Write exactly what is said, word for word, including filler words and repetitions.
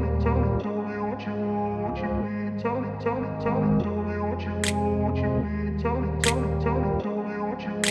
tell me, tell me, tell me what you want, what you need. Tell me, tell me, tell me, tell me what you want.